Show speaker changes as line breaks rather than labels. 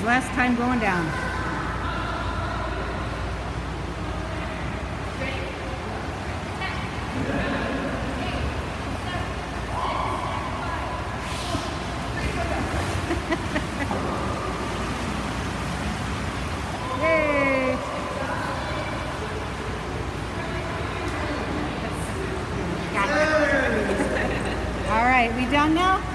last time going down. Yay! All right, we done now?